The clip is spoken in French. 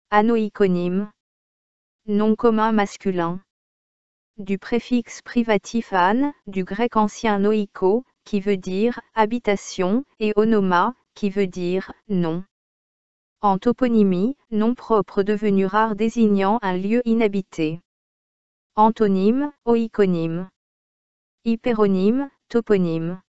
Anoïconyme. Nom commun masculin. Du préfixe privatif an, du grec ancien noïko, qui veut dire habitation, et onoma, qui veut dire nom. En toponymie, nom propre devenu rare désignant un lieu inhabité. Antonyme, oïconyme. Hyperonyme, toponyme.